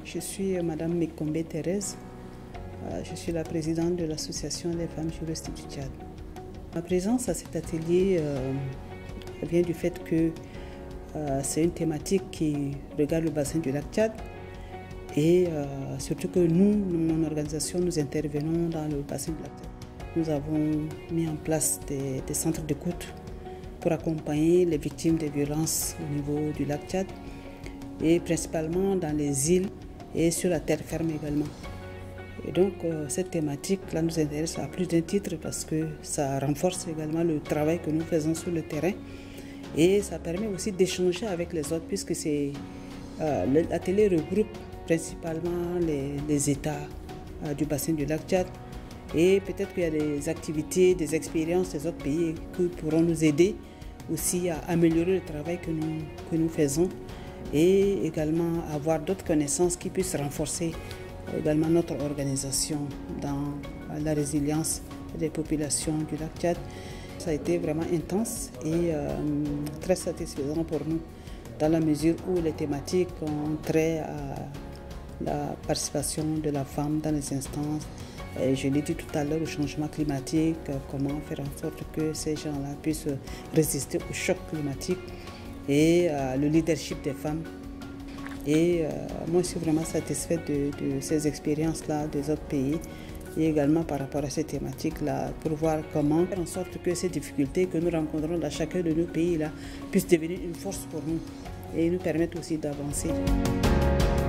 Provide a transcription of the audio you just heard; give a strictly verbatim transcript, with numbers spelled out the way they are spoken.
Je suis Madame Mekombe Thérèse. Je suis la présidente de l'Association des femmes juristes du Tchad. Ma présence à cet atelier euh, vient du fait que euh, c'est une thématique qui regarde le bassin du lac Tchad et euh, surtout que nous, mon organisation, nous intervenons dans le bassin du lac Tchad. Nous avons mis en place des, des centres d'écoute pour accompagner les victimes des violences au niveau du lac Tchad et principalement dans les îles et sur la terre ferme également. Et donc euh, cette thématique-là nous intéresse à plus d'un titre parce que ça renforce également le travail que nous faisons sur le terrain et ça permet aussi d'échanger avec les autres puisque c'est euh, l'atelier regroupe principalement les, les États euh, du bassin du lac Tchad et peut-être qu'il y a des activités, des expériences des autres pays qui pourront nous aider aussi à améliorer le travail que nous, que nous faisons et également avoir d'autres connaissances qui puissent renforcer également notre organisation dans la résilience des populations du lac Tchad. Ça a été vraiment intense et euh, très satisfaisant pour nous dans la mesure où les thématiques ont trait à la participation de la femme dans les instances. Et je l'ai dit tout à l'heure, le changement climatique, comment faire en sorte que ces gens-là puissent résister au choc climatique et euh, le leadership des femmes. Et euh, moi, je suis vraiment satisfaite de, de ces expériences-là des autres pays et également par rapport à ces thématiques-là pour voir comment faire en sorte que ces difficultés que nous rencontrons dans chacun de nos pays-là puissent devenir une force pour nous et nous permettre aussi d'avancer.